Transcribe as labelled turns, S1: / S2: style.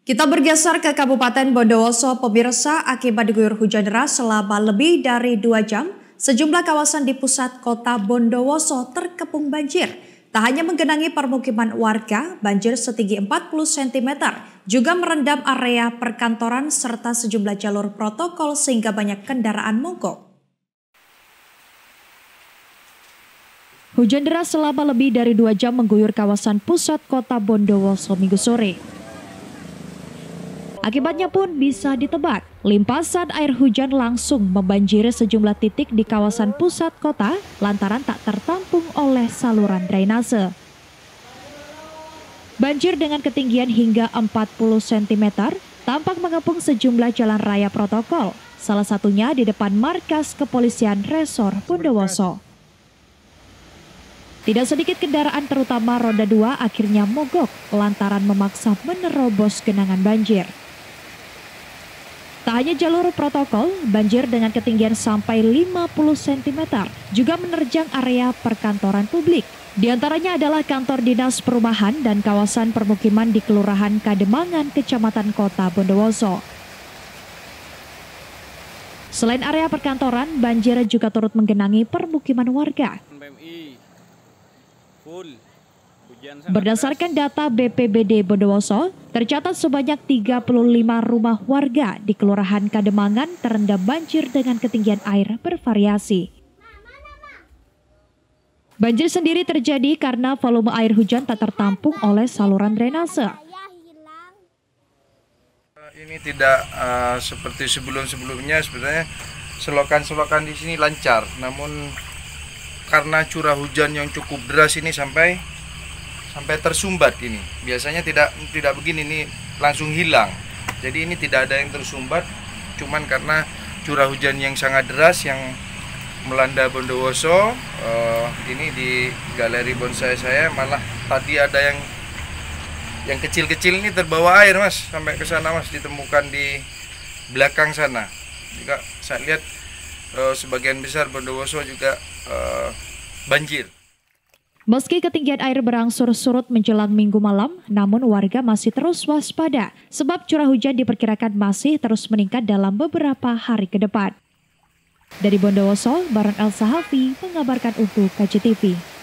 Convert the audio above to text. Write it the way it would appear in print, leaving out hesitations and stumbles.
S1: Kita bergeser ke Kabupaten Bondowoso, pemirsa. Akibat diguyur hujan deras selama lebih dari 2 jam, sejumlah kawasan di pusat kota Bondowoso terkepung banjir. Tak hanya menggenangi permukiman warga, banjir setinggi 40 cm juga merendam area perkantoran serta sejumlah jalur protokol sehingga banyak kendaraan mogok. Hujan deras selama lebih dari 2 jam mengguyur kawasan pusat kota Bondowoso Minggu sore. Akibatnya pun bisa ditebak, limpasan air hujan langsung membanjiri sejumlah titik di kawasan pusat kota lantaran tak tertampung oleh saluran drainase. Banjir dengan ketinggian hingga 40 cm tampak mengepung sejumlah jalan raya protokol, salah satunya di depan markas kepolisian Resor Bondowoso. Tidak sedikit kendaraan terutama roda 2 akhirnya mogok lantaran memaksa menerobos genangan banjir. Tak hanya jalur protokol, banjir dengan ketinggian sampai 50 cm juga menerjang area perkantoran publik. Di antaranya adalah kantor dinas perumahan dan kawasan permukiman di Kelurahan Kademangan, Kecamatan Kota Bondowoso. Selain area perkantoran, banjir juga turut menggenangi permukiman warga. Berdasarkan data BPBD Bondowoso, tercatat sebanyak 35 rumah warga di Kelurahan Kademangan terendam banjir dengan ketinggian air bervariasi. Banjir sendiri terjadi karena volume air hujan tak tertampung oleh saluran drainase.
S2: Ini tidak seperti sebelum-sebelumnya, sebenarnya selokan-selokan di sini lancar, namun karena curah hujan yang cukup deras ini sampai tersumbat ini. Biasanya tidak begini, ini langsung hilang. Jadi ini tidak ada yang tersumbat, cuman karena curah hujan yang sangat deras yang melanda Bondowoso. Ini di galeri bonsai saya malah tadi ada yang kecil-kecil ini terbawa air, Mas, sampai ke sana, Mas, ditemukan di belakang sana. Juga saya lihat sebagian besar Bondowoso juga banjir.
S1: Meski ketinggian air berangsur surut menjelang Minggu malam, namun warga masih terus waspada sebab curah hujan diperkirakan masih terus meningkat dalam beberapa hari ke depan. Dari Bondowoso, Baron El Sahafi mengabarkan untuk KJTV.